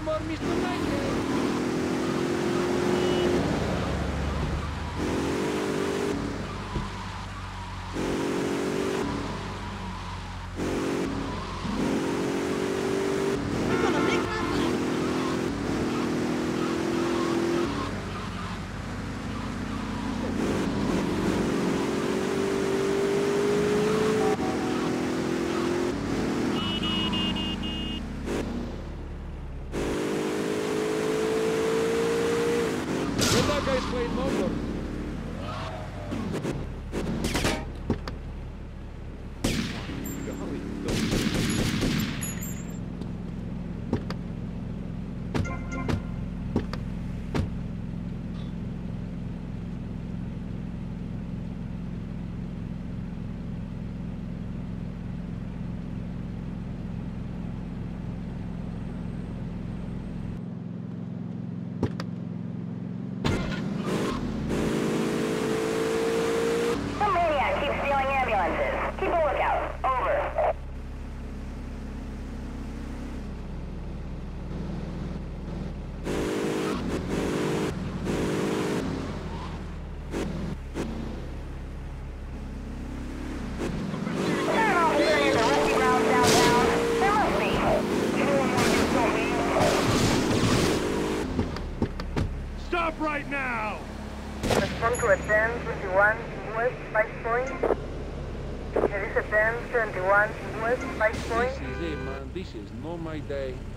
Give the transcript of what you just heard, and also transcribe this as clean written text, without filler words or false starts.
more, Mr. Knight. That guy's playing motor. Keep a lookout. Over. Stop right now! Respond to a 10-21 West 5 point. There is a 10-21 West 5 point. This is it, man. This is not my day.